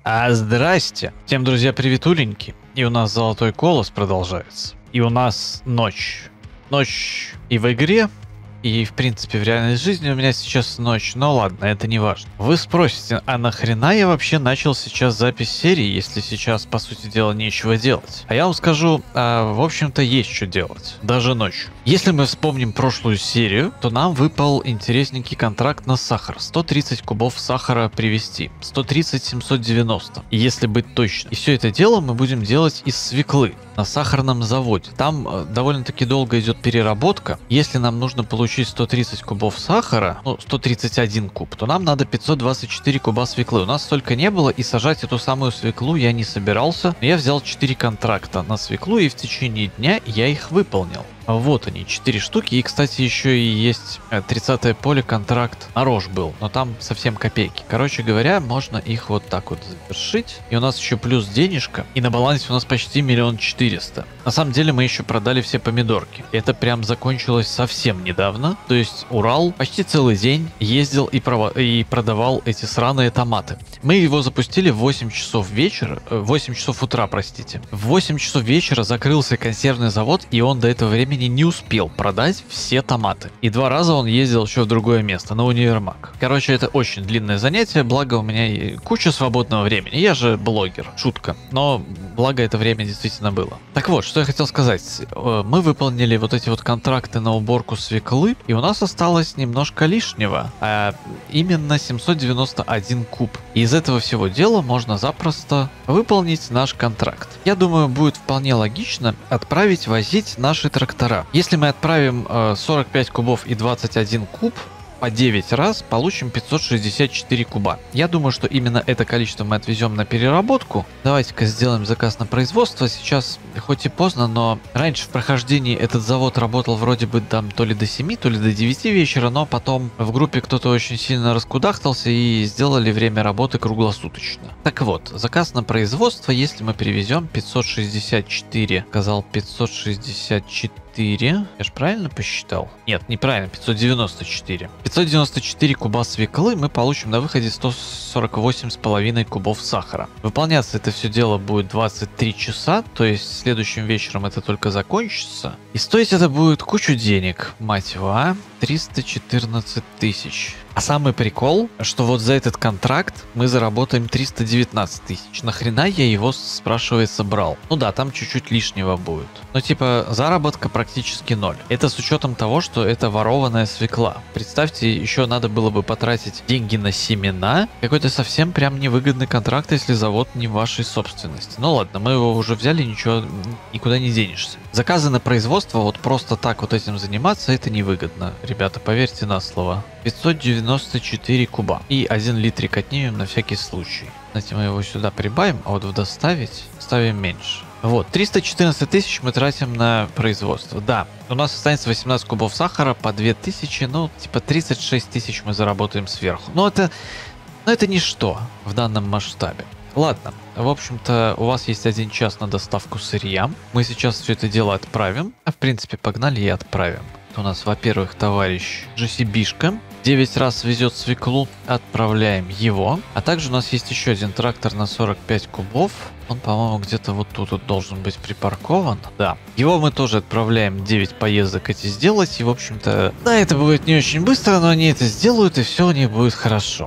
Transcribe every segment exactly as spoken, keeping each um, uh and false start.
А здрасте! Всем, друзья, приветуленьки. И у нас золотой колос продолжается. И у нас ночь. Ночь и в игре, и в принципе в реальной жизни у меня сейчас ночь. Но ладно, это не важно. Вы спросите, а нахрена я вообще начал сейчас запись серии, если сейчас, по сути дела, нечего делать? А я вам скажу, а, в общем-то, есть что делать. Даже ночью. Если мы вспомним прошлую серию, то нам выпал интересненький контракт на сахар. сто тридцать кубов сахара привезти. сто тридцать семьсот девяносто. Если быть точным. И все это дело мы будем делать из свеклы на сахарном заводе. Там э, довольно-таки долго идет переработка. Если нам нужно получить сто тридцать кубов сахара, ну сто тридцать один куб, то нам надо пятьсот двадцать четыре куба свеклы. У нас столько не было, и сажать эту самую свеклу я не собирался. Но я взял четыре контракта на свеклу, и в течение дня я их выполнил. Вот они, четыре штуки. И, кстати, еще и есть тридцатое поле контракт на рожь был, но там совсем копейки. Короче говоря, можно их вот так вот завершить. И у нас еще плюс денежка. И на балансе у нас почти миллион четыреста. На самом деле мы еще продали все помидорки. Это прям закончилось совсем недавно. То есть Урал почти целый день ездил и, пров... и продавал эти сраные томаты. Мы его запустили в восемь часов вечера. восемь часов утра, простите. В восемь часов вечера закрылся консервный завод, и он до этого времени не успел продать все томаты. И два раза он ездил еще в другое место, на универмаг. Короче, это очень длинное занятие, благо у меня и куча свободного времени. Я же блогер, шутка. Но благо это время действительно было. Так вот, что я хотел сказать. Мы выполнили вот эти вот контракты на уборку свеклы, и у нас осталось немножко лишнего. А именно семьсот девяносто один куб. И из этого всего дела можно запросто выполнить наш контракт. Я думаю, будет вполне логично отправить возить наши трактора. Если мы отправим э, сорок пять кубов и двадцать один куб по девять раз, получим пятьсот шестьдесят четыре куба. Я думаю, что именно это количество мы отвезем на переработку. Давайте-ка сделаем заказ на производство. Сейчас хоть и поздно, но раньше в прохождении этот завод работал вроде бы там то ли до семи, то ли до девяти вечера, но потом в группе кто-то очень сильно раскудахтался и сделали время работы круглосуточно. Так вот, заказ на производство, если мы привезем пятьсот шестьдесят четыре, сказал пятьсот шестьдесят четыре. Я же правильно посчитал? Нет, неправильно, пятьсот девяносто четыре. пятьсот девяносто четыре куба свеклы мы получим на выходе сто сорок восемь с половиной кубов сахара. Выполняться это все дело будет двадцать три часа, то есть следующим вечером это только закончится. И стоить это будет кучу денег, мать его, а? триста четырнадцать тысяч. А самый прикол, что вот за этот контракт мы заработаем триста девятнадцать тысяч. Нахрена я его, спрашивается, брал? Ну да, там чуть-чуть лишнего будет. Но типа заработка практически ноль. Это с учетом того, что это ворованная свекла. Представьте, еще надо было бы потратить деньги на семена. Какой-то совсем прям невыгодный контракт, если завод не в вашей собственности. Ну ладно, мы его уже взяли, ничего, никуда не денешься. Заказы на производство, вот просто так вот этим заниматься, это невыгодно. Ребята, поверьте на слово. пятьсот девяносто четыре куба. И один литрик отнимем на всякий случай. Знаете, мы его сюда прибавим, а вот в доставить ставим меньше. Вот, триста четырнадцать тысяч мы тратим на производство. Да, у нас останется восемнадцать кубов сахара по две тысячи, ну, типа тридцать шесть тысяч мы заработаем сверху. Но это, но это ничто в данном масштабе. Ладно, в общем-то, у вас есть один час на доставку сырья. Мы сейчас все это дело отправим. А в принципе, погнали и отправим. У нас, во-первых, товарищ Джесибишка девять раз везет свеклу, отправляем его. А также у нас есть еще один трактор на сорок пять кубов. Он, по-моему, где-то вот тут вот должен быть припаркован. Да. Его мы тоже отправляем девять поездок эти сделать. И, в общем-то, да, это будет не очень быстро, но они это сделают, и все у них будет хорошо.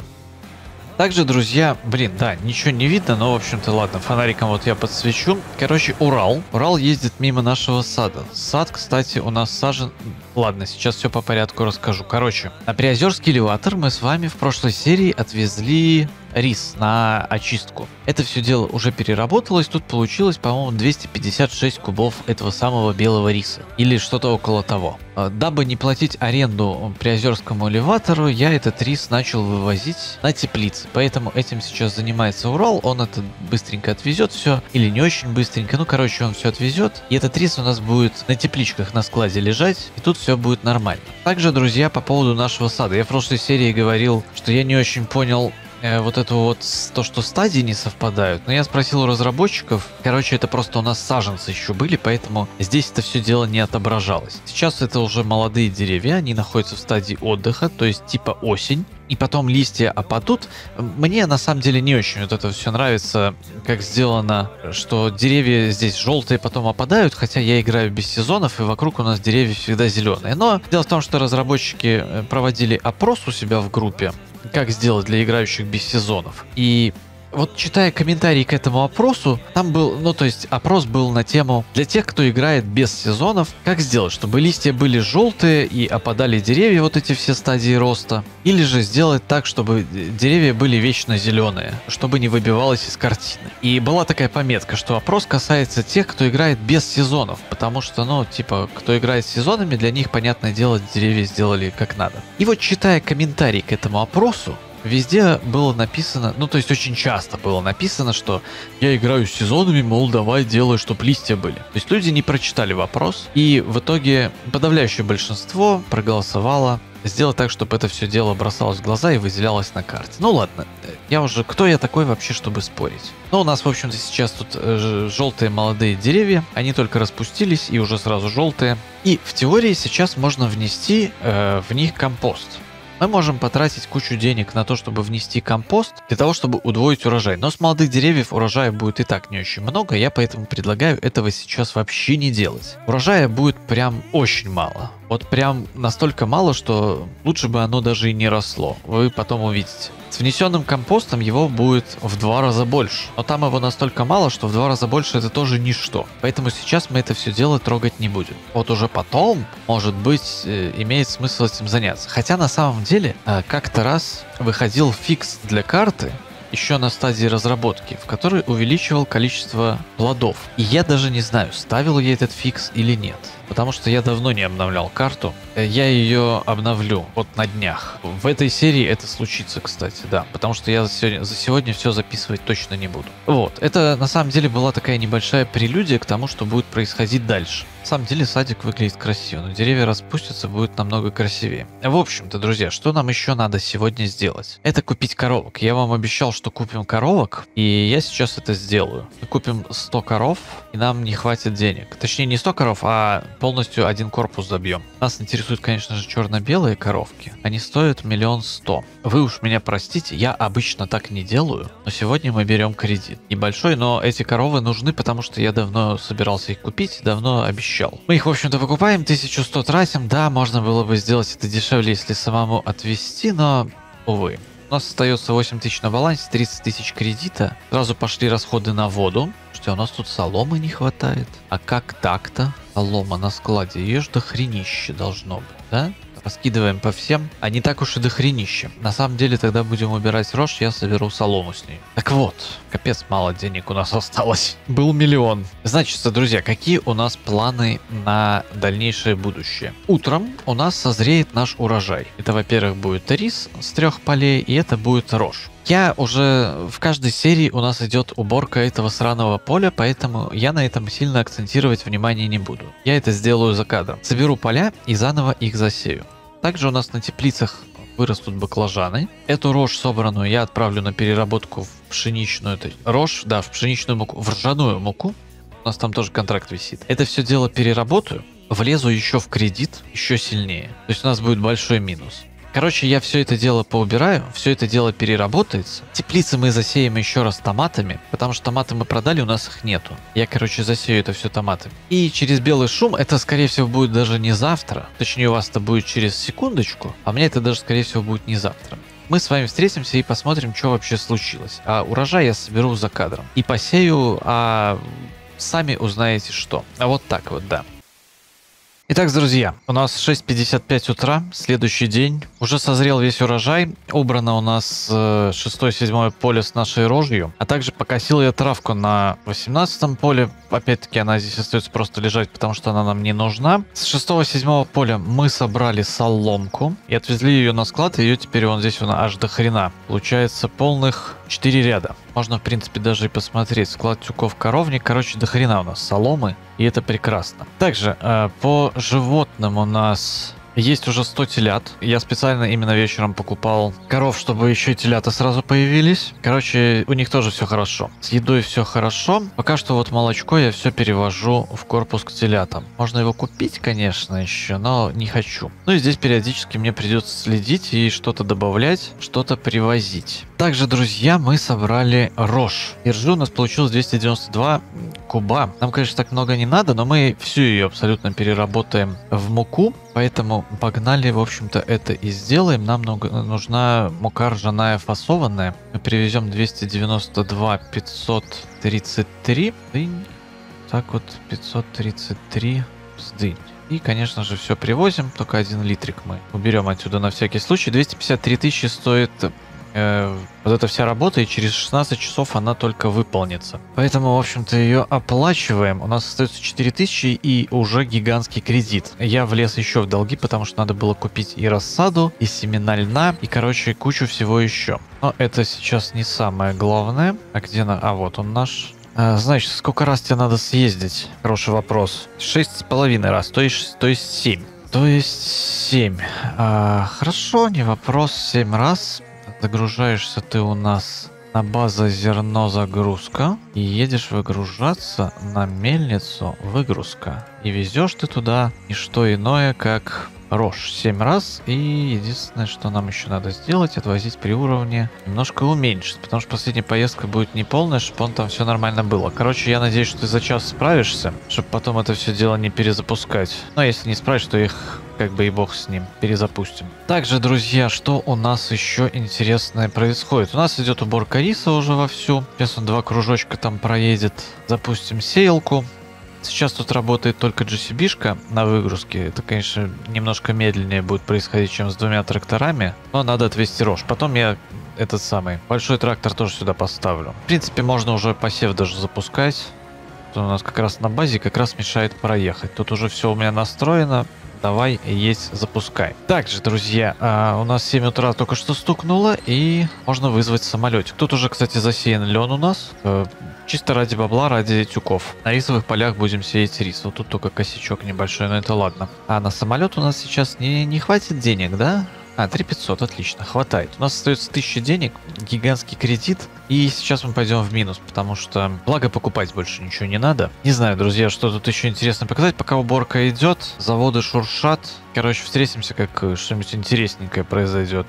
Также, друзья, блин, да, ничего не видно, но, в общем-то, ладно, фонариком вот я подсвечу. Короче, Урал. Урал ездит мимо нашего сада. Сад, кстати, у нас сажен... Ладно, сейчас все по порядку расскажу. Короче, на Приозерский элеватор мы с вами в прошлой серии отвезли рис на очистку. Это все дело уже переработалось. Тут получилось, по-моему, двести пятьдесят шесть кубов этого самого белого риса. Или что-то около того. Дабы не платить аренду Приозерскому элеватору, я этот рис начал вывозить на теплицы. Поэтому этим сейчас занимается Урал. Он это быстренько отвезет все. Или не очень быстренько. Ну, короче, он все отвезет. И этот рис у нас будет на тепличках на складе лежать. И тут все будет нормально. Также, друзья, по поводу нашего сада. Я в прошлой серии говорил, что я не очень понял э, вот это вот, то, что стадии не совпадают. Но я спросил у разработчиков. Короче, это просто у нас саженцы еще были, поэтому здесь это все дело не отображалось. Сейчас это уже молодые деревья, они находятся в стадии отдыха, то есть типа осень. и потом листья опадут. Мне на самом деле не очень вот это все нравится, как сделано, что деревья здесь желтые потом опадают, хотя я играю без сезонов, и вокруг у нас деревья всегда зеленые. Но дело в том, что разработчики проводили опрос у себя в группе, как сделать для играющих без сезонов. И вот читая комментарии к этому опросу, там был, ну то есть опрос был на тему для тех, кто играет без сезонов, как сделать, чтобы листья были желтые и опадали деревья, вот эти все стадии роста, или же сделать так, чтобы деревья были вечно зеленые, чтобы не выбивалось из картины. И была такая пометка, что опрос касается тех, кто играет без сезонов, потому что, ну, типа, кто играет с сезонами, для них, понятное дело, деревья сделали как надо. И вот читая комментарии к этому опросу, везде было написано, ну то есть очень часто было написано, что я играю с сезонами, мол, давай делай, чтоб листья были. То есть люди не прочитали вопрос, и в итоге подавляющее большинство проголосовало сделать так, чтобы это все дело бросалось в глаза и выделялось на карте. Ну ладно, я уже, кто я такой вообще, чтобы спорить? Ну у нас, в общем-то, сейчас тут э, желтые молодые деревья, они только распустились и уже сразу желтые. И в теории сейчас можно внести э, в них компост. Мы можем потратить кучу денег на то, чтобы внести компост, для того, чтобы удвоить урожай. Но с молодых деревьев урожая будет и так не очень много, я поэтому предлагаю этого сейчас вообще не делать. Урожая будет прям очень мало. Вот прям настолько мало, что лучше бы оно даже и не росло. Вы потом увидите. С внесенным компостом его будет в два раза больше. Но там его настолько мало, что в два раза больше это тоже ничто. Поэтому сейчас мы это все дело трогать не будем. Вот уже потом, может быть, э, имеет смысл этим заняться. Хотя на самом деле, э, как-то раз выходил фикс для карты, еще на стадии разработки, в которой увеличивал количество плодов. И я даже не знаю, ставил я этот фикс или нет. Потому что я давно не обновлял карту. Я ее обновлю вот на днях. В этой серии это случится, кстати, да. Потому что я за сегодня, за сегодня все записывать точно не буду. Вот. Это на самом деле была такая небольшая прелюдия к тому, что будет происходить дальше. На самом деле садик выглядит красиво, но деревья распустятся, будет намного красивее. В общем-то, друзья, что нам еще надо сегодня сделать? Это купить коровок. Я вам обещал, что купим коровок, и я сейчас это сделаю. Мы купим сто коров, и нам не хватит денег. Точнее, не сто коров, а полностью один корпус забьем. Нас интересуют, конечно же, черно-белые коровки. Они стоят миллион сто. Вы уж меня простите, я обычно так не делаю, но сегодня мы берем кредит. Небольшой, но эти коровы нужны, потому что я давно собирался их купить, давно обещал. Мы их, в общем-то, покупаем, тысячу сто тратим. Да, можно было бы сделать это дешевле, если самому отвезти, но, увы. У нас остается восемь тысяч на балансе, тридцать тысяч кредита. Сразу пошли расходы на воду. Что, у нас тут соломы не хватает? А как так-то? Солома на складе, ее ж дохренище должно быть, да? Раскидываем по всем, а не так уж и дохренище. На самом деле тогда будем убирать рожь, я соберу солому с ней. Так вот, капец, мало денег у нас осталось. Был миллион. Значит, друзья, какие у нас планы на дальнейшее будущее? Утром у нас созреет наш урожай. Это, во-первых, будет рис с трех полей, и это будет рожь. Я уже в каждой серии у нас идет уборка этого сраного поля, поэтому я на этом сильно акцентировать внимание не буду. Я это сделаю за кадром. Соберу поля и заново их засею. Также у нас на теплицах вырастут баклажаны. Эту рожь собранную я отправлю на переработку в пшеничную, это рожь, да, в пшеничную муку, в ржаную муку. У нас там тоже контракт висит. Это все дело переработаю, влезу еще в кредит, еще сильнее. То есть у нас будет большой минус. Короче, я все это дело поубираю, все это дело переработается. Теплицы мы засеем еще раз томатами, потому что томаты мы продали, у нас их нету. Я, короче, засею это все томатами. И через белый шум, это, скорее всего, будет даже не завтра. Точнее, у вас это будет через секундочку, а мне это даже, скорее всего, будет не завтра. Мы с вами встретимся и посмотрим, что вообще случилось. А урожай я соберу за кадром. И посею, а сами узнаете что. А вот так вот, да. Итак, друзья, у нас шесть пятьдесят пять утра, следующий день. Уже созрел весь урожай. Убрано у нас шестое-седьмое поле с нашей рожью. А также покосил я травку на восемнадцатом поле. Опять-таки она здесь остается просто лежать, потому что она нам не нужна. С шестого-седьмого поля мы собрали соломку и отвезли ее на склад. И ее теперь вон здесь вон аж до хрена. Получается полных четыре ряда. Можно, в принципе, даже и посмотреть. Склад тюков коровник. Короче, до хрена у нас соломы. И это прекрасно. Также э, по животным у нас Есть уже сто телят. Я специально именно вечером покупал коров, чтобы еще и телята сразу появились. Короче, у них тоже все хорошо. С едой все хорошо. Пока что вот молочко я все перевожу в корпус к телятам. Можно его купить, конечно, еще, но не хочу. Ну и здесь периодически мне придется следить и что-то добавлять, что-то привозить. Также, друзья, мы собрали рожь. И ржи у нас получилось двести девяносто два куба. Нам, конечно, так много не надо, но мы всю ее абсолютно переработаем в муку. Поэтому погнали, в общем-то, это и сделаем. Нам нужна мука ржаная фасованная. Мы привезем двести девяносто два пятьсот тридцать три дынь. Так вот, пятьсот тридцать три дынь. И, конечно же, все привозим. Только один литрик мы уберем отсюда на всякий случай. двести пятьдесят три тысячи стоит э, вот эта вся работа, и через шестнадцать часов она только выполнится. Поэтому, в общем-то, ее оплачиваем. У нас остается четыре тысячи и уже гигантский кредит. Я влез еще в долги, потому что надо было купить и рассаду, и семена льна, и, короче, кучу всего еще. Но это сейчас не самое главное. А где на... А, вот он наш... А, значит, сколько раз тебе надо съездить? Хороший вопрос. Шесть с половиной раз, то есть, то есть семь. То есть семь. А, хорошо, не вопрос. Семь раз. Загружаешься ты у нас на база зерно загрузка. И едешь выгружаться на мельницу выгрузка. И везешь ты туда не что иное, как... рожь семь раз, и единственное, что нам еще надо сделать, отвозить при уровне, немножко уменьшить, потому что последняя поездка будет не полная, чтобы он там все нормально было. Короче, я надеюсь, что ты за час справишься, чтобы потом это все дело не перезапускать. Но если не справишься, то их как бы и бог с ним, перезапустим. Также, друзья, что у нас еще интересное происходит? У нас идет уборка риса уже вовсю. Сейчас он два кружочка там проедет. Запустим сеялку. Сейчас тут работает только джи си би-шка на выгрузке. Это, конечно, немножко медленнее будет происходить, чем с двумя тракторами. Но надо отвести рожь. Потом я этот самый большой трактор тоже сюда поставлю. В принципе, можно уже посев даже запускать. Тут у нас как раз на базе как раз мешает проехать. Тут уже все у меня настроено. Давай есть, запускай. Также, друзья, а, у нас семь утра только что стукнуло, и можно вызвать самолетик. Тут уже, кстати, засеян лен у нас. Э, чисто ради бабла, ради тюков. На рисовых полях будем сеять рис. Вот тут только косячок небольшой, но это ладно. А на самолет у нас сейчас не, не хватит денег, да? А, три тысячи пятьсот, отлично, хватает. У нас остается тысяча денег, гигантский кредит. И сейчас мы пойдем в минус, потому что, благо, покупать больше ничего не надо. Не знаю, друзья, что тут еще интересно показать. Пока уборка идет, заводы шуршат. Короче, встретимся, как что-нибудь интересненькое произойдет.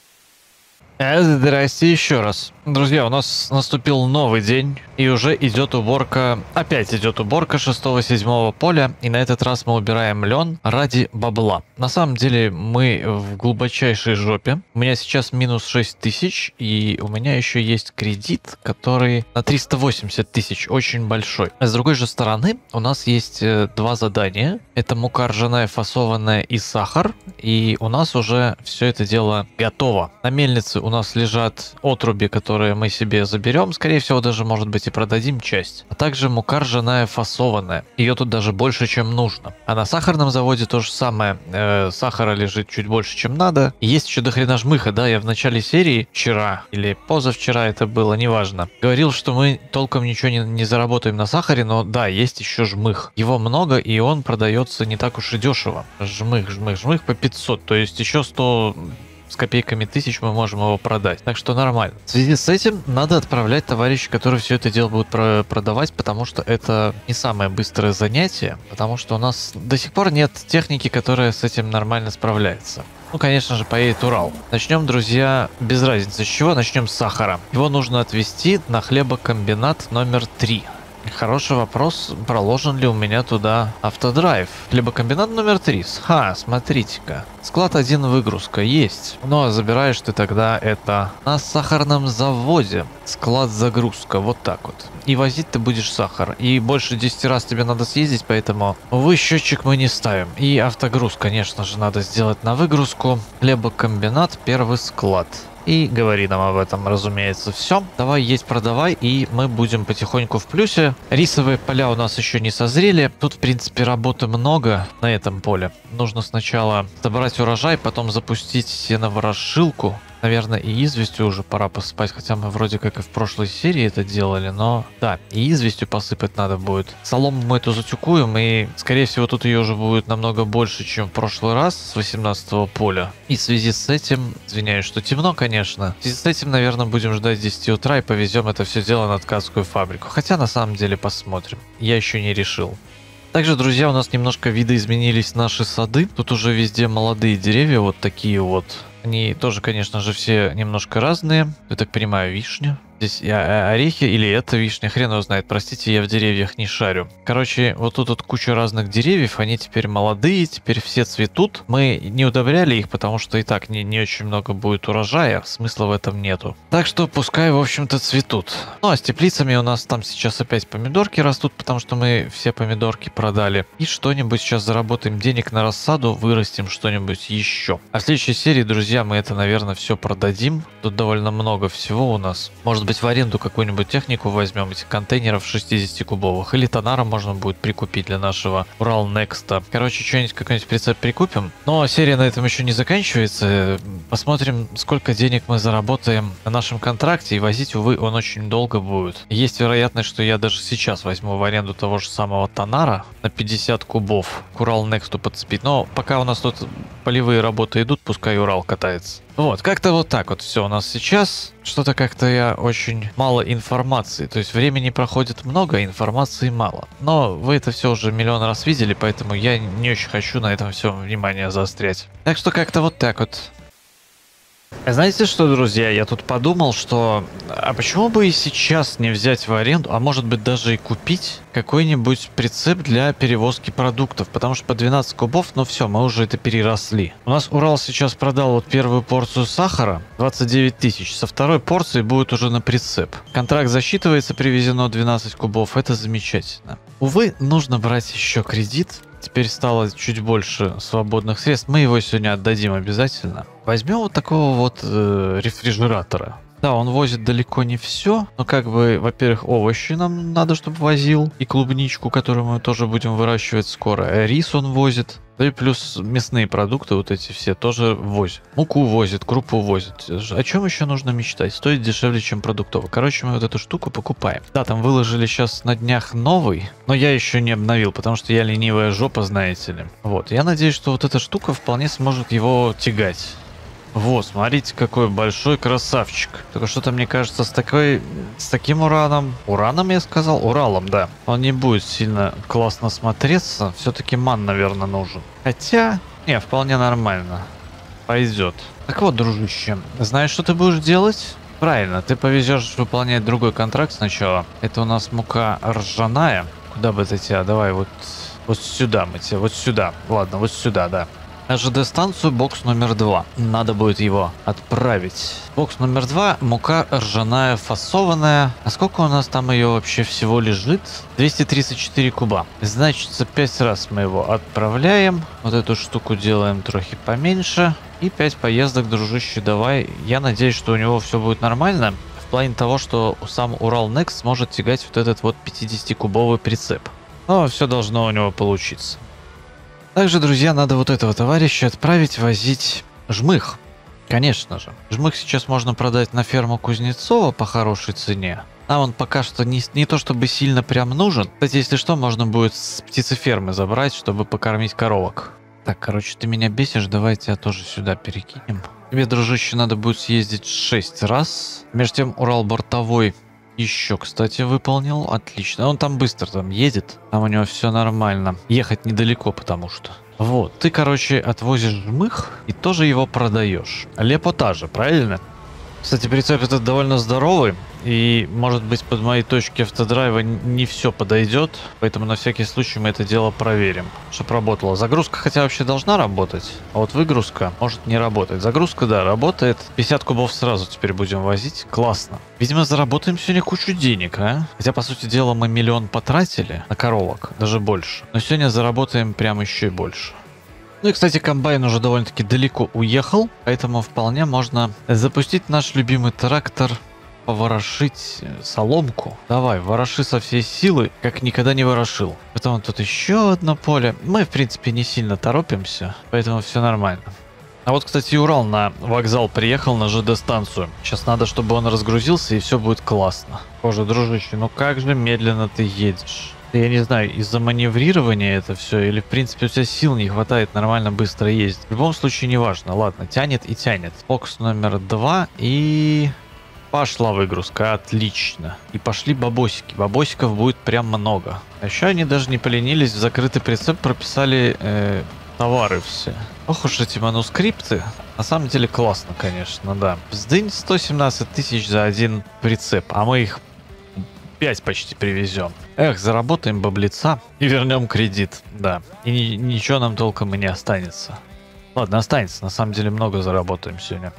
Здрасте еще раз. Друзья, у нас наступил новый день, и уже идет уборка, опять идет уборка шестого-седьмого поля, и на этот раз мы убираем лен ради бабла. На самом деле мы в глубочайшей жопе. У меня сейчас минус шесть тысяч, и у меня еще есть кредит, который на триста восемьдесят тысяч, очень большой. А с другой же стороны, у нас есть два задания. Это мука ржаная фасованная и сахар, и у нас уже все это дело готово. На мельнице у нас лежат отруби, которые мы себе заберем, скорее всего, даже, может быть, и продадим часть. А также мука ржаная фасованная. Ее тут даже больше, чем нужно. А на сахарном заводе то же самое. Э, сахара лежит чуть больше, чем надо. И есть еще дохрена жмыха, да, я в начале серии, вчера или позавчера это было, неважно, говорил, что мы толком ничего не, не заработаем на сахаре, но да, есть еще жмых. Его много, и он продается не так уж и дешево. Жмых, жмых, жмых по пятьсот, то есть еще сто... с копейками тысяч мы можем его продать. Так что нормально. В связи с этим надо отправлять товарищей, которые все это дело будут про продавать, потому что это не самое быстрое занятие, потому что у нас до сих пор нет техники, которая с этим нормально справляется. Ну, конечно же, поедет Урал. Начнем, друзья, без разницы с чего. Начнем с сахара. Его нужно отвезти на хлебокомбинат номер три. Хороший вопрос, проложен ли у меня туда автодрайв. Хлебокомбинат номер три. Ха, смотрите-ка. Склад один, выгрузка есть. Ну а забираешь ты тогда это на сахарном заводе. Склад загрузка, вот так вот. И возить ты будешь сахар. И больше десяти раз тебе надо съездить, поэтому, увы, счетчик мы не ставим. И автогруз, конечно же, надо сделать на выгрузку. Хлебокомбинат, первый склад. И говори нам об этом, разумеется, все. Давай есть, продавай, и мы будем потихоньку в плюсе. Рисовые поля у нас еще не созрели. Тут, в принципе, работы много на этом поле. Нужно сначала собрать урожай, потом запустить сеноворошилку. наверное, и известью уже пора посыпать, хотя мы вроде как и в прошлой серии это делали, но да, и известью посыпать надо будет. Солому мы эту затюкуем, и, скорее всего, тут ее уже будет намного больше, чем в прошлый раз с восемнадцатого поля. И в связи с этим, извиняюсь, что темно, конечно, в связи с этим, наверное, будем ждать десяти утра и повезем это все дело на ткацкую фабрику. Хотя, на самом деле, посмотрим. Я еще не решил. Также, друзья, у нас немножко видоизменились наши сады. Тут уже везде молодые деревья, вот такие вот. Они тоже, конечно же, все немножко разные. Я так понимаю, вишня. Здесь и орехи, или это вишня, хрен его знает, простите, я в деревьях не шарю. Короче, вот тут вот куча разных деревьев, они теперь молодые, теперь все цветут. Мы не удобряли их, потому что и так не, не очень много будет урожая, смысла в этом нету. Так что пускай, в общем-то, цветут. Ну а с теплицами у нас там сейчас опять помидорки растут, потому что мы все помидорки продали. И что-нибудь сейчас заработаем денег на рассаду, вырастим что-нибудь еще. А в следующей серии, друзья, мы это, наверное, все продадим. Тут довольно много всего у нас. Может быть, в аренду какую-нибудь технику возьмем, этих контейнеров шестидесятикубовых, или тонара можно будет прикупить для нашего Урал Некста. Короче, что-нибудь, какой-нибудь прицеп прикупим. Но серия на этом еще не заканчивается. Посмотрим, сколько денег мы заработаем на нашем контракте, и возить, увы, он очень долго будет. Есть вероятность, что я даже сейчас возьму в аренду того же самого тонара на пятьдесят кубов к Урал Нексту подцепить. Но пока у нас тут полевые работы идут, пускай Урал катается. Вот, как-то вот так вот все у нас сейчас. Что-то как-то я очень мало информации. То есть времени проходит много, информации мало. Но вы это все уже миллион раз видели, поэтому я не очень хочу на этом все внимание заострять. Так что как-то вот так вот. Знаете что, друзья, я тут подумал, что а почему бы и сейчас не взять в аренду, а может быть даже и купить какой-нибудь прицеп для перевозки продуктов, потому что по двенадцать кубов, ну все, мы уже это переросли. У нас Урал сейчас продал вот первую порцию сахара, двадцать девять тысяч, со второй порции будет уже на прицеп. Контракт засчитывается, привезено двенадцать кубов, это замечательно. Увы, нужно брать еще кредит. Теперь стало чуть больше свободных средств. Мы его сегодня отдадим обязательно. Возьмем вот такого вот э, рефрижератора. Да, он возит далеко не все, но как бы, во-первых, овощи нам надо, чтобы возил, и клубничку, которую мы тоже будем выращивать скоро. Рис он возит. Да и плюс мясные продукты вот эти все тоже возят. Муку возит, крупу возит. О чем еще нужно мечтать? Стоит дешевле, чем продуктовый. Короче, мы вот эту штуку покупаем. Да, там выложили сейчас на днях новый, но я еще не обновил, потому что я ленивая жопа, знаете ли. Вот, я надеюсь, что вот эта штука вполне сможет его тягать. Вот, смотрите, какой большой красавчик. Только что-то, мне кажется, с такой, с таким ураном, ураном я сказал, Уралом, да, он не будет сильно классно смотреться. Все-таки ман, наверное, нужен. Хотя, не, вполне нормально. Пойдет. Так вот, дружище, знаешь, что ты будешь делать? Правильно, ты повезешь выполнять другой контракт сначала. Это у нас мука ржаная. Куда бы это тебя? Давай вот, вот сюда мы тебя, вот сюда. Ладно, вот сюда, да. ЖД-станцию бокс номер два. Надо будет его отправить. Бокс номер два. Мука ржаная фасованная. А сколько у нас там ее вообще всего лежит? двести тридцать четыре куба. Значит, за пять раз мы его отправляем. Вот эту штуку делаем трохи поменьше. И пять поездок, дружище, давай. Я надеюсь, что у него все будет нормально. В плане того, что сам Урал Next сможет тягать вот этот вот пятидесятикубовый прицеп. Но все должно у него получиться. Также, друзья, надо вот этого товарища отправить возить жмых. Конечно же. Жмых сейчас можно продать на ферму Кузнецова по хорошей цене. Нам он пока что не, не то чтобы сильно прям нужен. Кстати, если что, можно будет с птицефермы забрать, чтобы покормить коровок. Так, короче, ты меня бесишь, давай тебя тоже сюда перекинем. Тебе, дружище, надо будет съездить шесть раз. Между тем, Урал бортовой еще, кстати, выполнил. Отлично. Он там быстро там едет. Там у него все нормально. Ехать недалеко, потому что. Вот. Ты, короче, отвозишь жмых и тоже его продаешь. Лепотажа, правильно? Кстати, прицеп этот довольно здоровый. И, может быть, под моей точки автодрайва не все подойдет. Поэтому на всякий случай мы это дело проверим. Чтоб работала. Загрузка хотя вообще должна работать. А вот выгрузка может не работать. Загрузка, да, работает. пятьдесят кубов сразу теперь будем возить. Классно. Видимо, заработаем сегодня кучу денег, а? Хотя, по сути дела, мы миллион потратили на коровок. Даже больше. Но сегодня заработаем прям еще и больше. Ну и, кстати, комбайн уже довольно-таки далеко уехал, поэтому вполне можно запустить наш любимый трактор, поворошить соломку. Давай, вороши со всей силы, как никогда не ворошил. Потом тут еще одно поле. Мы, в принципе, не сильно торопимся, поэтому все нормально. А вот, кстати, Урал на вокзал приехал, на ЖД-станцию. Сейчас надо, чтобы он разгрузился, и все будет классно. Боже, дружище, ну как же медленно ты едешь? Я не знаю, из-за маневрирования это все, или в принципе у тебя сил не хватает нормально быстро ездить. В любом случае не важно. Ладно, тянет и тянет. Фокус номер два и... Пошла выгрузка, отлично. И пошли бабосики. Бабосиков будет прям много. А еще они даже не поленились, в закрытый прицеп прописали э, товары все. Ох уж эти манускрипты. На самом деле классно, конечно, да. Сдынь сто семнадцать тысяч за один прицеп, а мы их пять почти привезем. Эх, заработаем баблица и вернем кредит, да. И ни ничего нам толком и не останется. Ладно, останется, на самом деле много заработаем сегодня.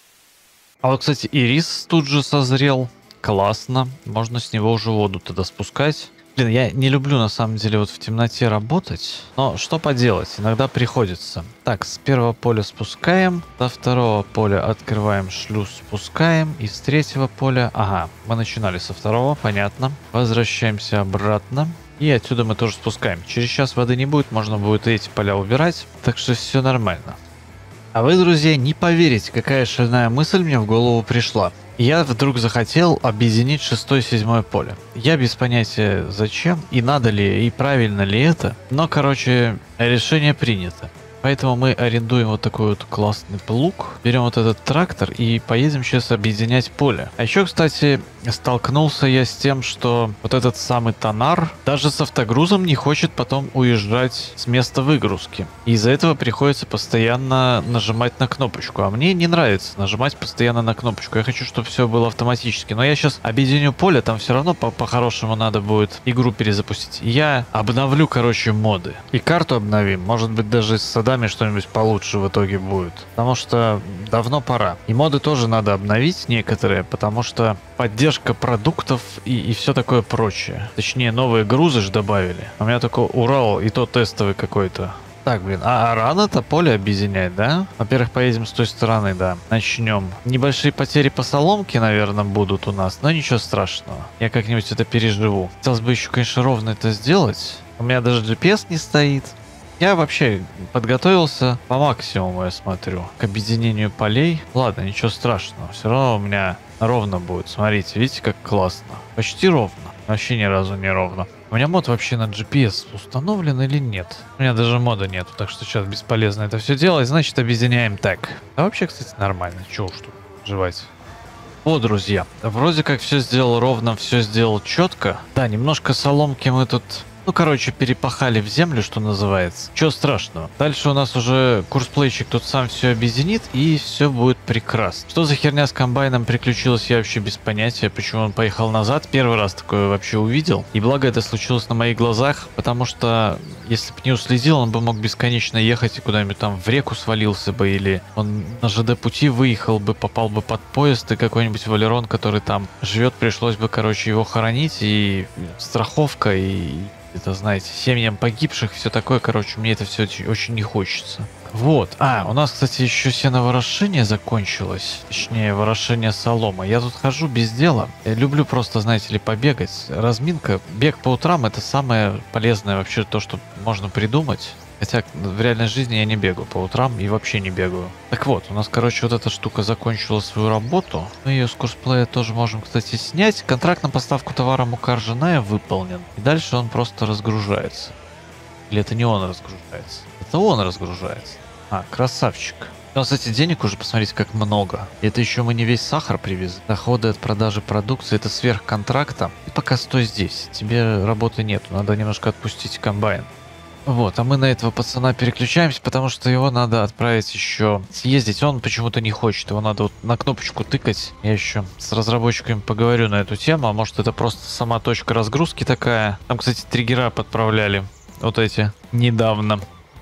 А вот, кстати, и рис тут же созрел. Классно. Можно с него уже воду тогда спускать. Блин, я не люблю на самом деле вот в темноте работать. Но что поделать, иногда приходится. Так, с первого поля спускаем. До второго поля открываем шлюз, спускаем. И с третьего поля... Ага, мы начинали со второго, понятно. Возвращаемся обратно. И отсюда мы тоже спускаем. Через час воды не будет, можно будет эти поля убирать. Так что все нормально. А вы, друзья, не поверите, какая шальная мысль мне в голову пришла. Я вдруг захотел объединить шестое и седьмое поле. Я без понятия зачем, и надо ли, и правильно ли это. Но, короче, решение принято. Поэтому мы арендуем вот такой вот классный плуг, берем вот этот трактор и поедем сейчас объединять поле. А еще, кстати, столкнулся я с тем, что вот этот самый тонар даже с автогрузом не хочет потом уезжать с места выгрузки. И из-за этого приходится постоянно нажимать на кнопочку. А мне не нравится нажимать постоянно на кнопочку. Я хочу, чтобы все было автоматически. Но я сейчас объединю поле, там все равно по-хорошему надо будет игру перезапустить. Я обновлю, короче, моды. И карту обновим. Может быть, даже с садами что-нибудь получше в итоге будет. Потому что давно пора. И моды тоже надо обновить некоторые, потому что поддержка продуктов и, и все такое прочее. Точнее, новые грузы же добавили. У меня такой Урал, и то тестовый какой-то. Так, блин, а, а рано-то поле объединять, да? Во-первых, поедем с той стороны, да. Начнем. Небольшие потери по соломке, наверное, будут у нас, но ничего страшного. Я как-нибудь это переживу. Хотелось бы еще, конечно, ровно это сделать. У меня даже джи пи эс не стоит. Я вообще подготовился по максимуму, я смотрю, к объединению полей. Ладно, ничего страшного. Все равно у меня ровно будет. Смотрите, видите, как классно. Почти ровно. Вообще ни разу не ровно. У меня мод вообще на джи пи эс установлен или нет? У меня даже мода нету, так что сейчас бесполезно это все делать. Значит, объединяем так. А вообще, кстати, нормально. Чего уж тут жевать. О, друзья, вроде как все сделал ровно, все сделал четко. Да, немножко соломки мы тут... Ну, короче, перепахали в землю, что называется. Чего страшного. Дальше у нас уже курсплейщик тут сам все объединит, и все будет прекрасно. Что за херня с комбайном приключилась, я вообще без понятия, почему он поехал назад. Первый раз такое вообще увидел. И благо это случилось на моих глазах, потому что если бы не уследил, он бы мог бесконечно ехать и куда-нибудь там в реку свалился бы, или он на ЖД-пути выехал бы, попал бы под поезд, и какой-нибудь валерон, который там живет, пришлось бы, короче, его хоронить, и страховка, и... Это, знаете, семьям погибших, все такое, короче, мне это все очень, очень не хочется. Вот. А, у нас, кстати, еще сеноворошение закончилось. Точнее, ворошение соломы. Я тут хожу без дела. Я люблю просто, знаете ли, побегать. Разминка, бег по утрам — это самое полезное вообще то, что можно придумать. Хотя в реальной жизни я не бегаю по утрам и вообще не бегаю. Так вот, у нас, короче, вот эта штука закончила свою работу. Мы ее с курсплея тоже можем, кстати, снять. Контракт на поставку товара мука ржаная выполнен. И дальше он просто разгружается. Или это не он разгружается? Это он разгружается. А, красавчик. У нас, кстати, денег уже, посмотрите, как много. И это еще мы не весь сахар привезли. Доходы от продажи продукции — это сверх контракта. И пока стой здесь. Тебе работы нету. Надо немножко отпустить комбайн. Вот, а мы на этого пацана переключаемся, потому что его надо отправить еще съездить. Он почему-то не хочет, его надо вот на кнопочку тыкать. Я еще с разработчиками поговорю на эту тему, а может это просто сама точка разгрузки такая. Там, кстати, триггера подправляли, вот эти, недавно.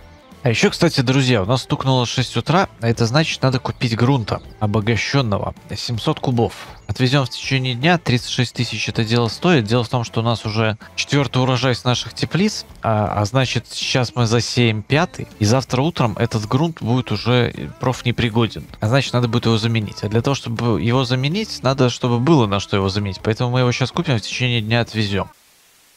А еще, кстати, друзья, у нас стукнуло шесть утра, а это значит, надо купить грунта обогащенного, семьсот кубов. Отвезем в течение дня, тридцать шесть тысяч это дело стоит. Дело в том, что у нас уже четвертый урожай с наших теплиц, а, а значит, сейчас мы засеем пятый, и завтра утром этот грунт будет уже профнепригоден. А значит, надо будет его заменить. А для того, чтобы его заменить, надо, чтобы было на что его заменить. Поэтому мы его сейчас купим, в течение дня отвезем.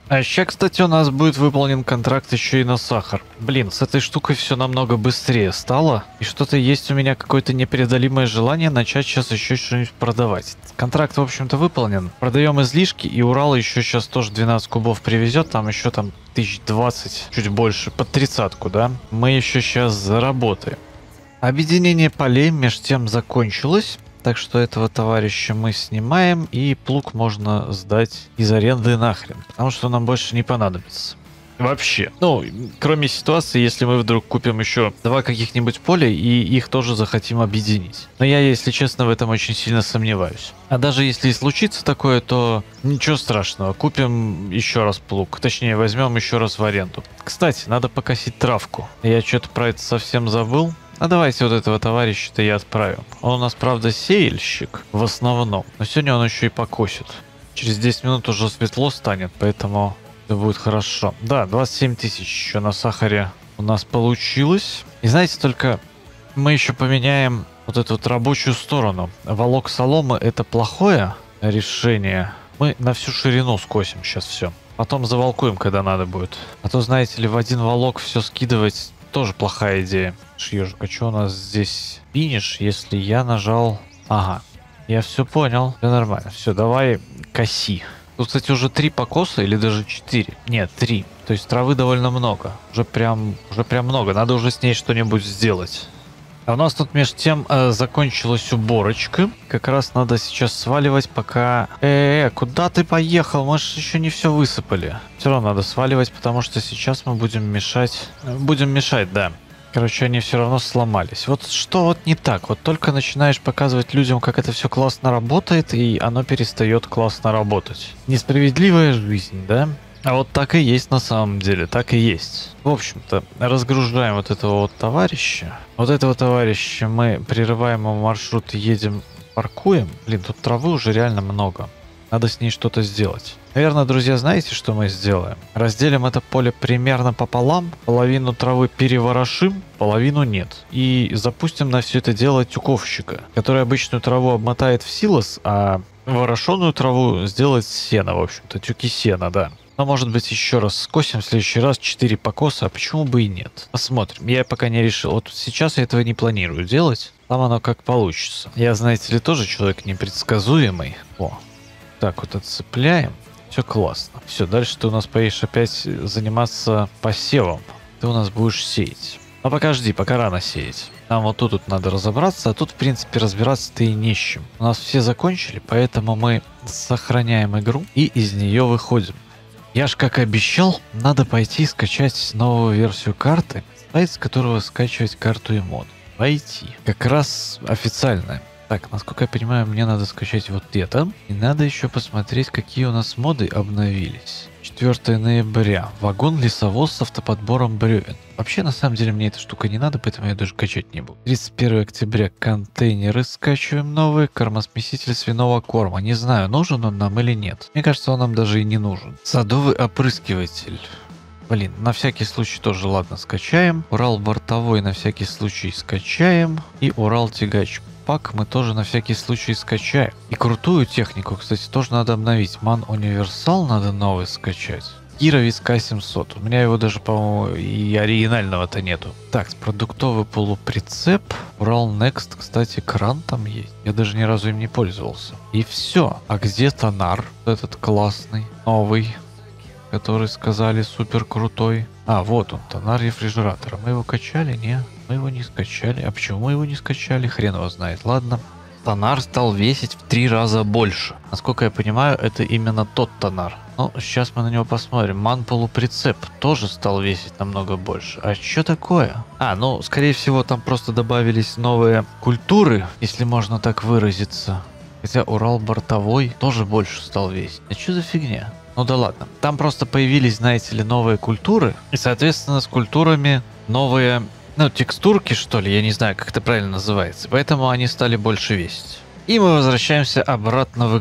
А еще, кстати, у нас будет выполнен контракт еще и на сахар. Блин, с этой штукой все намного быстрее стало. И что-то есть у меня какое-то непреодолимое желание начать сейчас еще что-нибудь продавать. Контракт, в общем-то, выполнен. Продаем излишки, и Урал еще сейчас тоже двенадцать кубов привезет. Там еще там тысяч двадцать, чуть больше, под тридцатку, да? Мы еще сейчас заработаем. Объединение полей меж тем закончилось. Так что этого товарища мы снимаем, и плуг можно сдать из аренды нахрен, потому что нам больше не понадобится. Вообще. Ну, кроме ситуации, если мы вдруг купим еще два каких-нибудь поля, и их тоже захотим объединить. Но я, если честно, в этом очень сильно сомневаюсь. А даже если и случится такое, то ничего страшного. Купим еще раз плуг. Точнее, возьмем еще раз в аренду. Кстати, надо покосить травку. Я что-то про это совсем забыл. А давайте вот этого товарища-то я отправим. Он у нас, правда, сеяльщик в основном. Но сегодня он еще и покосит. Через десять минут уже светло станет, поэтому это будет хорошо. Да, двадцать семь тысяч еще на сахаре у нас получилось. И знаете, только мы еще поменяем вот эту вот рабочую сторону. Волок соломы — это плохое решение. Мы на всю ширину скосим сейчас все. Потом заволкуем, когда надо будет. А то, знаете ли, в один волок все скидывать тоже плохая идея. Ежик, а что у нас здесь финиш, если я нажал... Ага, я все понял. Все нормально. Все, давай коси. Тут, кстати, уже три покоса или даже четыре. Нет, три. То есть травы довольно много. Уже прям, уже прям много. Надо уже с ней что-нибудь сделать. А у нас тут между тем э, закончилась уборочка. Как раз надо сейчас сваливать, пока... Э, -э, -э куда ты поехал? Мы же еще не все высыпали. Все равно надо сваливать, потому что сейчас мы будем мешать... Будем мешать, да. Короче, они все равно сломались. Вот что вот не так? Вот только начинаешь показывать людям, как это все классно работает, и оно перестает классно работать. Несправедливая жизнь, да? А вот так и есть на самом деле, так и есть. В общем-то, разгружаем вот этого вот товарища. Вот этого товарища мы прерываем ему маршрут и едем, паркуем. Блин, тут травы уже реально много. Надо с ней что-то сделать. Наверное, друзья, знаете, что мы сделаем? Разделим это поле примерно пополам. Половину травы переворошим, половину нет. И запустим на все это дело тюковщика, который обычную траву обмотает в силос, а ворошенную траву сделает сено, в общем-то, тюки сена, да. Но, может быть, еще раз скосим в следующий раз четыре покоса, а почему бы и нет? Посмотрим. Я пока не решил. Вот сейчас я этого не планирую делать. Там оно как получится. Я, знаете ли, тоже человек непредсказуемый. О, так вот отцепляем. Все классно. Все, дальше ты у нас поедешь опять заниматься посевом. Ты у нас будешь сеять. Но пока жди, пока рано сеять. Нам вот тут, тут надо разобраться, а тут, в принципе, разбираться-то и не с чем. У нас все закончили, поэтому мы сохраняем игру и из нее выходим. Я ж, как обещал, надо пойти скачать новую версию карты, сайт, с которого скачивать карту и мод. Пойти. Как раз официальная. Так, насколько я понимаю, мне надо скачать вот это. И надо еще посмотреть, какие у нас моды обновились. четвёртого ноября. Вагон-лесовоз с автоподбором бревен. Вообще, на самом деле, мне эта штука не надо, поэтому я даже качать не буду. тридцать первого октября. Контейнеры скачиваем новые. Кормосмеситель свиного корма. Не знаю, нужен он нам или нет. Мне кажется, он нам даже и не нужен. Садовый опрыскиватель. Блин, на всякий случай тоже, ладно, скачаем. Урал бортовой на всякий случай скачаем. И Урал тягач пак мы тоже на всякий случай скачаем. И крутую технику, кстати, тоже надо обновить. Ман Универсал надо новый скачать. Кировец К семьсот. У меня его даже, по-моему, и оригинального-то нету. Так, продуктовый полуприцеп. Урал Next, кстати, кран там есть. Я даже ни разу им не пользовался. И все. А где тонар? Этот классный, новый, который сказали супер крутой. А, вот он, тонар рефрижератора. Мы его качали? Не, мы его не скачали. А почему мы его не скачали? Хрен его знает. Ладно. Тонар стал весить в три раза больше. Насколько я понимаю, это именно тот тонар. Ну, сейчас мы на него посмотрим. Ман полуприцеп тоже стал весить намного больше. А что такое? А, ну, скорее всего, там просто добавились новые культуры, если можно так выразиться. Хотя Урал бортовой тоже больше стал весить. А что за фигня? Ну да ладно. Там просто появились, знаете ли, новые культуры. И, соответственно, с культурами новые, ну, текстурки, что ли. Я не знаю, как это правильно называется. Поэтому они стали больше весить. И мы возвращаемся обратно в игру.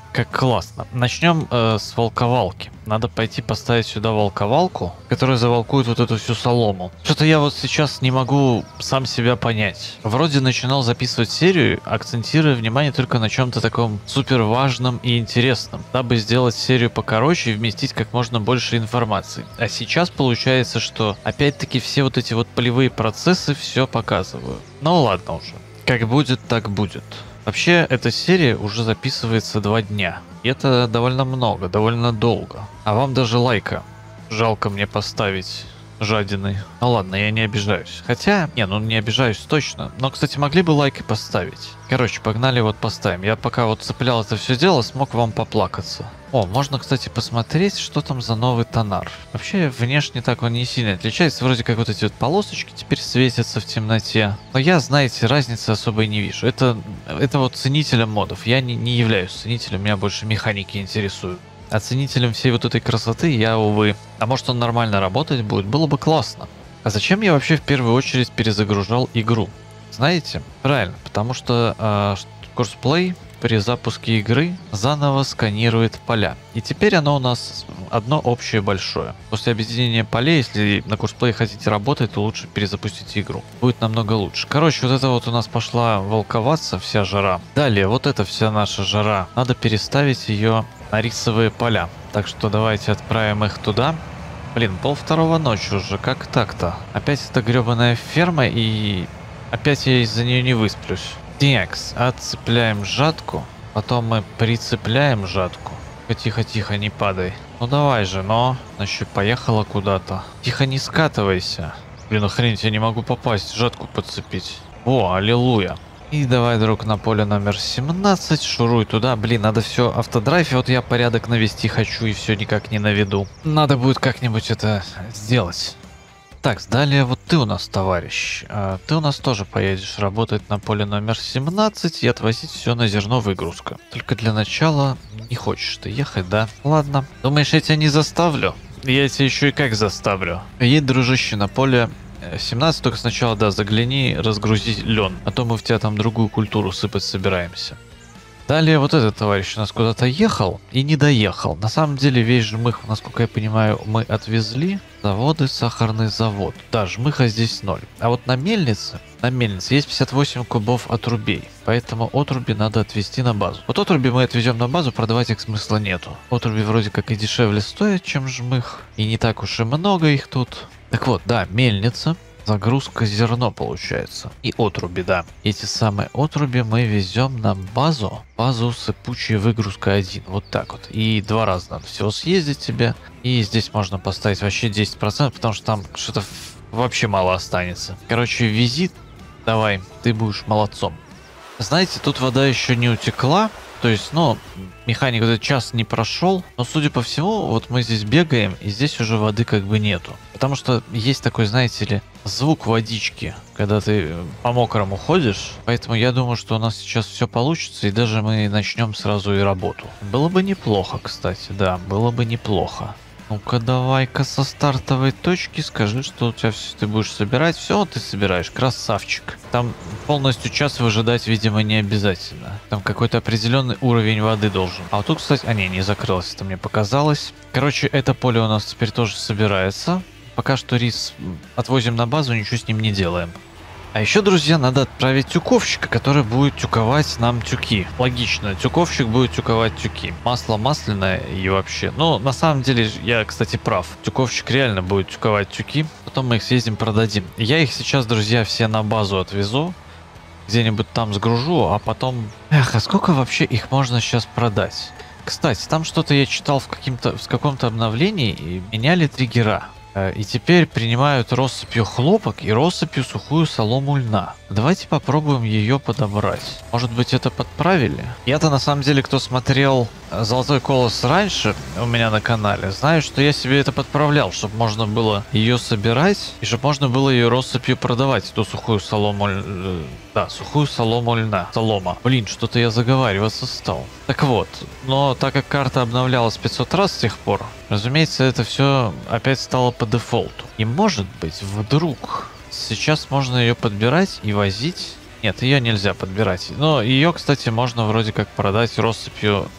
Как классно. Начнем э, с волковалки. Надо пойти поставить сюда волковалку, которая заволкует вот эту всю солому. Что-то я вот сейчас не могу сам себя понять. Вроде начинал записывать серию, акцентируя внимание только на чем-то таком супер важном и интересном, дабы сделать серию покороче и вместить как можно больше информации. А сейчас получается, что опять-таки все вот эти вот полевые процессы все показываю. Ну ладно уже. Как будет, так будет. Вообще, эта серия уже записывается два дня. И это довольно много, довольно долго. А вам даже лайка жалко мне поставить, жадины. Ну ладно, я не обижаюсь. Хотя, не, ну не обижаюсь точно. Но, кстати, могли бы лайк и поставить. Короче, погнали вот поставим. Я пока вот цеплял это все дело, смог вам поплакаться. О, можно, кстати, посмотреть, что там за новый тонар. Вообще, внешне так он не сильно отличается. Вроде как вот эти вот полосочки теперь светятся в темноте. Но я, знаете, разницы особой не вижу. Это, это вот ценителем модов. Я не, не являюсь ценителем, меня больше механики интересуют. А ценителем всей вот этой красоты я, увы. А может он нормально работать будет? Было бы классно. А зачем я вообще в первую очередь перезагружал игру? Знаете? Правильно, потому что э, курсплей при запуске игры заново сканирует поля. И теперь оно у нас одно общее большое. После объединения полей, если на курсплее хотите работать, то лучше перезапустить игру. Будет намного лучше. Короче, вот это вот у нас пошла волковаться вся жара. Далее, вот эта вся наша жара. Надо переставить ее на рисовые поля. Так что давайте отправим их туда. Блин, пол второго ночи уже. Как так-то? Опять эта гребаная ферма, и опять я из-за нее не высплюсь. Текс, отцепляем жатку, потом мы прицепляем жатку. Тихо-тихо, не падай. Ну давай же, но... Значит, поехала куда-то. Тихо, не скатывайся. Блин, охренеть, я не могу попасть, жатку подцепить. О, аллилуйя. И давай, друг, на поле номер семнадцать, шуруй туда. Блин, надо все автодрайв, вот я порядок навести хочу и все никак не наведу. Надо будет как-нибудь это сделать. Так, далее вот ты у нас, товарищ. А, ты у нас тоже поедешь работать на поле номер семнадцать и отвозить все на зерно выгрузка. Только для начала не хочешь ты ехать, да? Ладно. Думаешь, я тебя не заставлю? Я тебя еще и как заставлю. Едь, дружище, на поле семнадцать, только сначала, да, загляни, разгрузи лен. А то мы в тебя там другую культуру сыпать собираемся. Далее вот этот товарищ у нас куда-то ехал и не доехал. На самом деле весь жмых, насколько я понимаю, мы отвезли. Заводы, сахарный завод. Да, жмыха здесь ноль. А вот на мельнице, на мельнице есть пятьдесят восемь кубов отрубей. Поэтому отруби надо отвезти на базу. Вот отруби мы отвезем на базу, продавать их смысла нету. Отруби вроде как и дешевле стоят, чем жмых. И не так уж и много их тут. Так вот, да, мельница. Загрузка зерно получается. И отруби, да. Эти самые отруби мы везем на базу. Базу сыпучая выгрузка один. Вот так вот. И два раза надо всего съездить тебе. И здесь можно поставить вообще десять процентов, потому что там что-то вообще мало останется. Короче, визит. Давай, ты будешь молодцом. Знаете, тут вода еще не утекла. То есть, ну, механик этот час не прошел. Но, судя по всему, вот мы здесь бегаем, и здесь уже воды как бы нету. Потому что есть такой, знаете ли, звук водички, когда ты по мокрому ходишь. Поэтому я думаю, что у нас сейчас все получится, и даже мы начнем сразу и работу. Было бы неплохо, кстати, да, было бы неплохо. Ну-ка, давай-ка со стартовой точки скажи, что у тебя все ты будешь собирать. Все ты собираешь, красавчик. Там полностью час выжидать, видимо, не обязательно. Там какой-то определенный уровень воды должен. А вот тут, кстати, а не, не закрылось, это мне показалось. Короче, это поле у нас теперь тоже собирается. Пока что рис отвозим на базу, ничего с ним не делаем. А еще, друзья, надо отправить тюковщика, который будет тюковать нам тюки. Логично, тюковщик будет тюковать тюки. Масло масляное и вообще. Ну, на самом деле, я, кстати, прав. Тюковщик реально будет тюковать тюки. Потом мы их съездим, продадим. Я их сейчас, друзья, все на базу отвезу. Где-нибудь там сгружу, а потом... Эх, а сколько вообще их можно сейчас продать? Кстати, там что-то я читал в, каким-то, в каком-то обновлении, и меняли триггера. И теперь принимают россыпью хлопок и россыпью сухую солому льна. Давайте попробуем ее подобрать. Может быть, это подправили? Я-то на самом деле, кто смотрел Золотой Колос раньше у меня на канале, знаю, что я себе это подправлял, чтобы можно было ее собирать и чтобы можно было ее россыпью продавать, эту сухую солому. Да, сухую солому льна. Солома. Блин, что-то я заговариваться стал. Так вот, но так как карта обновлялась пятьсот раз с тех пор, разумеется, это все опять стало по дефолту. И может быть, вдруг сейчас можно ее подбирать и возить. Нет, ее нельзя подбирать. Но ее, кстати, можно вроде как продать россыпью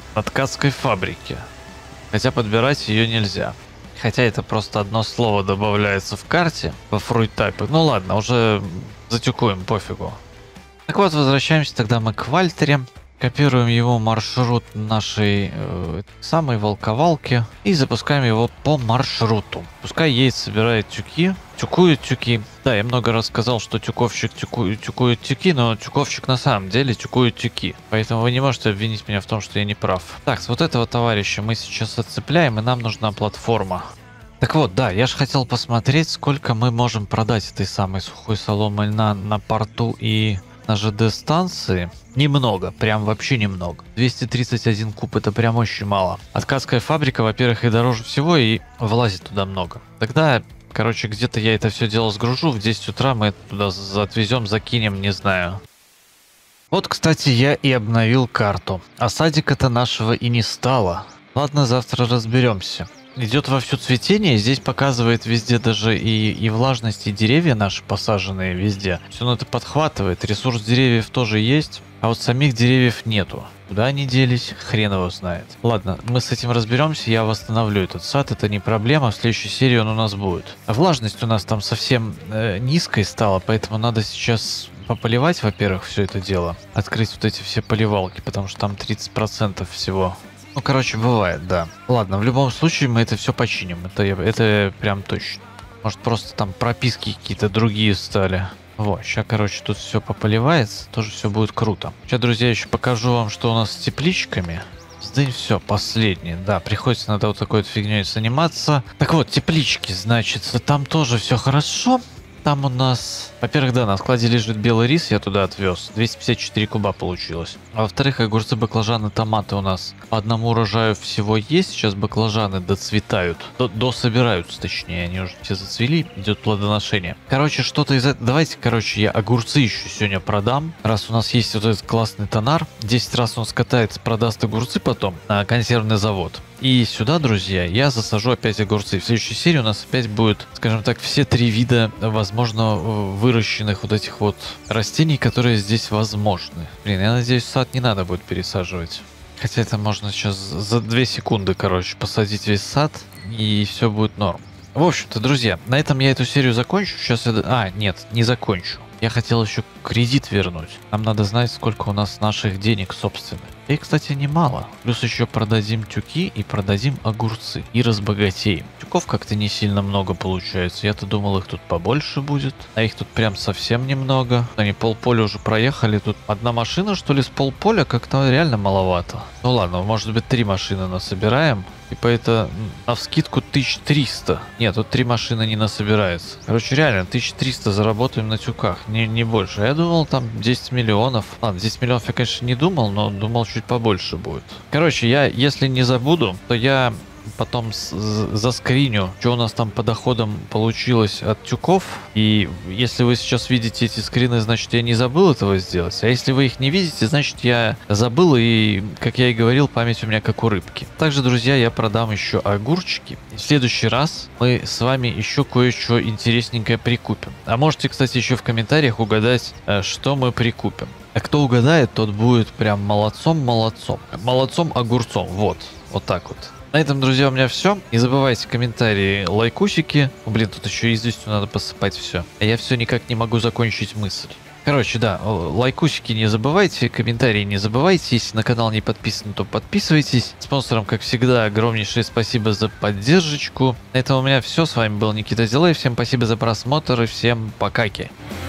на ткацкой фабрике. Хотя подбирать ее нельзя. Хотя это просто одно слово добавляется в карте по фруйтайпу. Ну ладно, уже затюкуем, пофигу. Так вот, возвращаемся тогда мы к Вальтере. Копируем его маршрут нашей э, самой волковалки и запускаем его по маршруту. Пускай едет, собирает тюки, тюкует тюки. Да, я много раз сказал, что тюковщик тюку, тюкует тюки, но тюковщик на самом деле тюкует тюки. Поэтому вы не можете обвинить меня в том, что я не прав. Так, с вот этого товарища мы сейчас отцепляем, и нам нужна платформа. Так вот, да, я же хотел посмотреть, сколько мы можем продать этой самой сухой соломы на, на порту и на ЖД станции. Немного, прям вообще немного. двести тридцать один куб, это прям очень мало. А ткацкая фабрика, во-первых, и дороже всего, и влазит туда много. Тогда, короче, где-то я это все дело сгружу, в десять утра мы это туда отвезем, закинем, не знаю. Вот, кстати, я и обновил карту. А садика-то нашего и не стало. Ладно, завтра разберемся. Идет вовсю цветение, здесь показывает везде даже и, и влажность, и деревья наши посаженные везде. Все равно это подхватывает, ресурс деревьев тоже есть, а вот самих деревьев нету. Куда они делись, хрен его знает. Ладно, мы с этим разберемся, я восстановлю этот сад, это не проблема, в следующей серии он у нас будет. А влажность у нас там совсем э, низкой стала, поэтому надо сейчас пополивать, во-первых, все это дело. Открыть вот эти все поливалки, потому что там тридцать процентов всего. Ну, короче, бывает, да. Ладно, в любом случае мы это все починим. Это, это прям точно. Может, просто там прописки какие-то другие стали. Вот, сейчас, короче, тут все пополивается. Тоже все будет круто. Сейчас, друзья, еще покажу вам, что у нас с тепличками. Сдынь, все, последнее. Да, приходится надо вот такой вот фигней заниматься. Так вот, теплички, значит, там тоже все хорошо. Там у нас, во-первых, да, на складе лежит белый рис, я туда отвез. двести пятьдесят четыре куба получилось. А во-вторых, огурцы, баклажаны, томаты у нас по одному урожаю всего есть. Сейчас баклажаны доцветают. До, дособираются, точнее, они уже все зацвели. Идет плодоношение. Короче, что-то из этого. Давайте, короче, я огурцы еще сегодня продам. Раз у нас есть вот этот классный тонар. десять раз он скатается, продаст огурцы потом на консервный завод. И сюда, друзья, я засажу опять огурцы. В следующей серии у нас опять будет, скажем так, все три вида, возможно, выращенных вот этих вот растений, которые здесь возможны. Блин, я надеюсь, сад не надо будет пересаживать. Хотя это можно сейчас за две секунды, короче, посадить весь сад, и все будет норм. В общем-то, друзья, на этом я эту серию закончу. Сейчас я... А, нет, не закончу. Я хотел еще кредит вернуть. Нам надо знать, сколько у нас наших денег собственных. И, кстати, немало. Плюс еще продадим тюки и продадим огурцы. И разбогатеем. Тюков как-то не сильно много получается. Я-то думал, их тут побольше будет. А их тут прям совсем немного. Они полполя уже проехали. Тут одна машина, что ли, с полполя как-то реально маловато. Ну ладно, может быть, три машины насобираем. Типа это навскидку тысяча триста. Нет, тут три машины не насобирается. Короче, реально, тысяча триста заработаем на тюках. Не, не больше. Я думал, там десять миллионов. Ладно, десять миллионов я, конечно, не думал, но думал, чуть побольше будет. Короче, я, если не забуду, то я потом заскриню, что у нас там по доходам получилось от тюков. И если вы сейчас видите эти скрины, значит, я не забыл этого сделать. А если вы их не видите, значит, я забыл, и, как я и говорил, память у меня как у рыбки. Также, друзья, я продам еще огурчики. И в следующий раз мы с вами еще кое-что интересненькое прикупим. А можете, кстати, еще в комментариях угадать, что мы прикупим. А кто угадает, тот будет прям молодцом-молодцом. Молодцом-огурцом. Вот. Вот так вот. На этом, друзья, у меня все. Не забывайте комментарии, лайкусики. Блин, тут еще известью надо посыпать все. А я все никак не могу закончить мысль. Короче, да, лайкусики не забывайте, комментарии не забывайте. Если на канал не подписан, то подписывайтесь. Спонсорам, как всегда, огромнейшее спасибо за поддержку. На этом у меня все. С вами был Никита Зелей. Всем спасибо за просмотр и всем покаки.